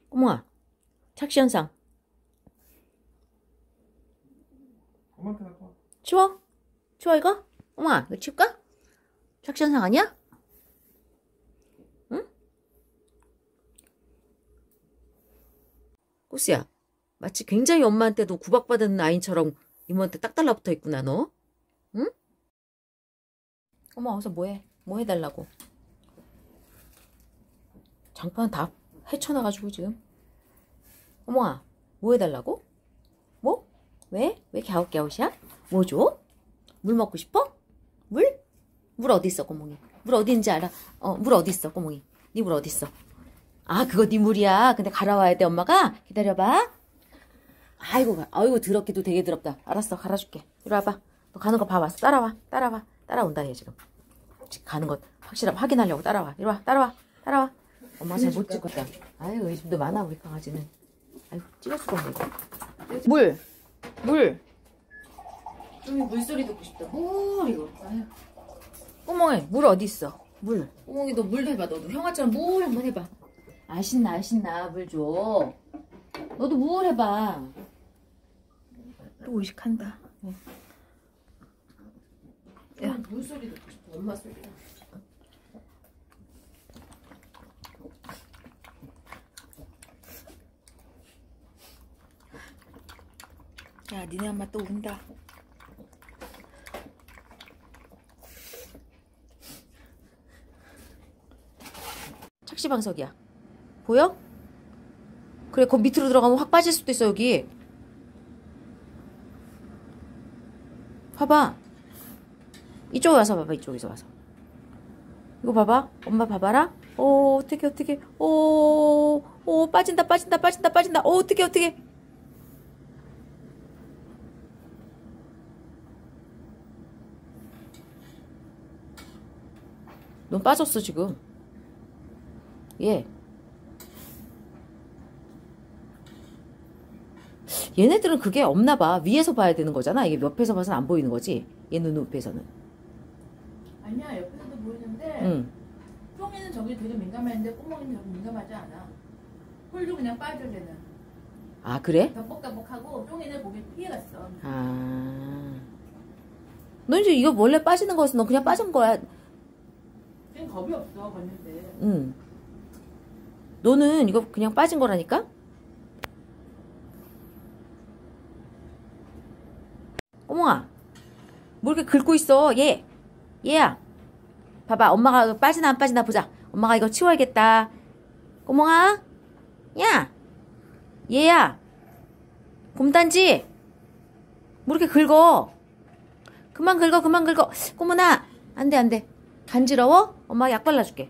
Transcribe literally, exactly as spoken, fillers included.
꼬몽아, 착시현상. 엄마한테 갖고 와. 치워? 치워 이거? 꼬몽아, 이거 치울까? 착시현상 아니야? 응? 꼬스야, 마치 굉장히 엄마한테도 구박받은 아이처럼 이모한테 딱 달라붙어 있구나, 너. 응? 어머, 어서 뭐해? 뭐 해달라고? 장판 다 헤쳐나가지고 지금. 어머아, 뭐 해달라고? 뭐? 왜? 왜 갸웃갸웃이야? 뭐 줘? 물 먹고 싶어? 물? 물 어디 있어, 꼬몽이? 물 어디 있는지 알아? 어, 물 어디 있어, 꼬몽이? 네 물 어디 있어? 아, 그거 네 물이야. 근데 갈아와야 돼, 엄마가. 기다려봐. 아이고, 아이고, 더럽기도 되게 더럽다. 알았어, 갈아줄게. 이리 와봐. 너 가는 거 봐봤어. 따라와, 따라와. 따라온다, 얘 지금. 지금 가는 것 확실하 확인하려고 따라와. 이리 와, 따라와, 따라와. 엄마 잘 못 찍었다. 아유, 의심도 많아, 우리 강아지는. 아유, 찍을 수가 없네, 이거. 물! 물! 좀 물소리 듣고 싶다. 물, 이거. 아유. 꼬몽이, 물 어디 있어? 물. 꼬몽이, 너 물 해봐. 너도 형아처럼 물 한번 해봐. 아, 신나, 아, 신나. 물 줘. 너도 물 해봐. 또 의식한다. 어. 야, 물소리 듣고 싶어. 엄마 소리야. 야, 니네 엄마 또 운다. 착시방석이야. 보여? 그래, 거기 밑으로 들어가면 확 빠질 수도 있어, 여기. 봐봐. 이쪽에 와서 봐봐, 이쪽에서 와서. 이거 봐봐. 엄마 봐봐라. 오, 어떡해, 어떡해. 오, 오, 빠진다, 빠진다, 빠진다, 빠진다. 오, 어떡해, 어떡해. 넌 빠졌어, 지금. 얘. 얘네들은 그게 없나봐. 위에서 봐야 되는 거잖아. 이게 옆에서 봐서는 안 보이는 거지. 얘 눈높이에서는. 아니야, 옆에서도 보이는데 응. 쫑이는 저기 되게 민감했는데 꼬몽이는 저기 민감하지 않아. 홀도 그냥 빠져 걔는. 아, 그래? 덕복덕복하고 쫑이는 거기 피해갔어. 아. 너 이제 이거 원래 빠지는 거였어. 너 그냥 빠진 거야. 걔는 겁이 없어, 걷는데. 응. 너는 이거 그냥 빠진 거라니까? 꼬몽아, 뭐 이렇게 긁고 있어, 얘. 얘야. 봐봐, 엄마가 빠지나 안 빠지나 보자. 엄마가 이거 치워야겠다. 꼬몽아? 야! 얘야. 곰단지. 뭐 이렇게 긁어? 그만 긁어, 그만 긁어. 꼬몽아, 안 돼, 안 돼. 간지러워? 엄마가 약 발라줄게.